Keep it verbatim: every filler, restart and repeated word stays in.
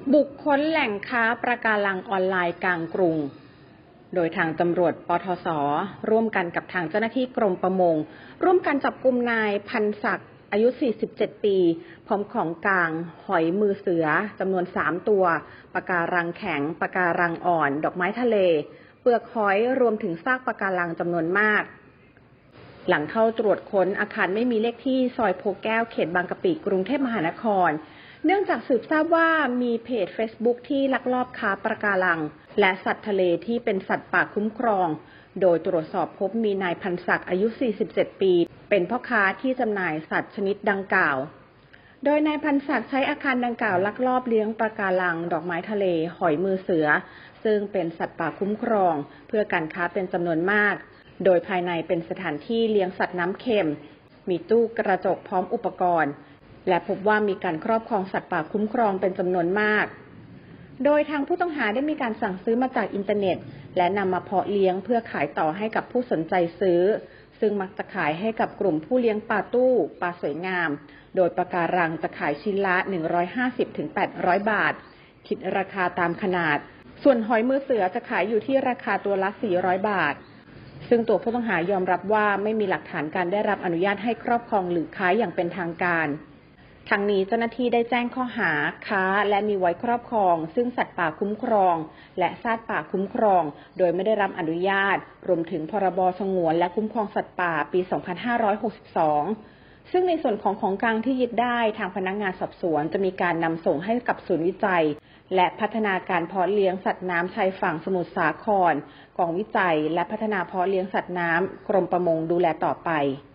บุคคลแหล่งค้าปะการังออนไลน์กลางกรุงโดยทางตำรวจปทศร่วมกันกับทางเจ้าหน้าที่กรมประมงร่วมกันจับกุมนายพันศักดิ์อายุสี่สิบเจ็ดปีพร้อมของกลางหอยมือเสือจำนวนสามตัวปะการังแข็งปะการังอ่อนดอกไม้ทะเลเปลือกหอยรวมถึงซากปะการังจำนวนมากหลังเข้าตรวจค้นอาคารไม่มีเลขที่ซอยโพแก้วเขตบางกะปิกรุงเทพมหานครเนื่องจากสืบทราบว่ามีเพจ เฟซบุ๊ก ที่ลักลอบค้าปะการังและสัตว์ทะเลที่เป็นสัตว์ป่าคุ้มครองโดยตรวจสอบพบมีนายพันศักดิ์อายุสี่สิบเจ็ดปีเป็นพ่อค้าที่จำหน่ายสัตว์ชนิดดังกล่าวโดยนายพันศักดิ์ใช้อาคารดังกล่าวลักลอบเลี้ยงปะการังดอกไม้ทะเลหอยมือเสือซึ่งเป็นสัตว์ป่าคุ้มครองเพื่อการค้าเป็นจำนวนมากโดยภายในเป็นสถานที่เลี้ยงสัตว์น้ำเค็มมีตู้กระจกพร้อมอุปกรณ์และพบว่ามีการครอบครองสัตว์ป่าคุ้มครองเป็นจำนวนมากโดยทางผู้ต้องหาได้มีการสั่งซื้อมาจากอินเทอร์เน็ตและนำมาเพาะเลี้ยงเพื่อขายต่อให้กับผู้สนใจซื้อซึ่งมักจะขายให้กับกลุ่มผู้เลี้ยงปลาตู้ปลาสวยงามโดยปะการังจะขายชิ้นละ หนึ่งร้อยห้าสิบถึงแปดร้อย บาทคิดราคาตามขนาดส่วนหอยมือเสือจะขายอยู่ที่ราคาตัวละสี่ร้อยบาทซึ่งตัวผู้ต้องหายอมรับว่าไม่มีหลักฐานการได้รับอนุญาตให้ครอบครองหรือขายอย่างเป็นทางการทั้งนี้เจ้าหน้าที่ได้แจ้งข้อหาค้าและมีไว้ครอบครองซึ่งสัตว์ป่าคุ้มครองและสัตว์ป่าคุ้มครองโดยไม่ได้รับอนุญาตรวมถึงพรบสงวนและคุ้มครองสัตว์ป่าปีสองพันห้าร้อยหกสิบสองซึ่งในส่วนของของกลางที่ยึดได้ทางพนักงานสอบสวนจะมีการนำส่งให้กับศูนย์วิจัยและพัฒนาการเพาะเลี้ยงสัตว์น้ำชายฝั่งสมุทรสาครกองวิจัยและพัฒนาเพาะเลี้ยงสัตว์น้ำกรมประมงดูแลต่อไป